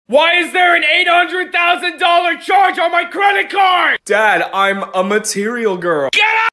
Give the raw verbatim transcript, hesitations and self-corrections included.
Why is there an eight hundred thousand dollar charge on my credit card? Dad, I'm a material girl. Get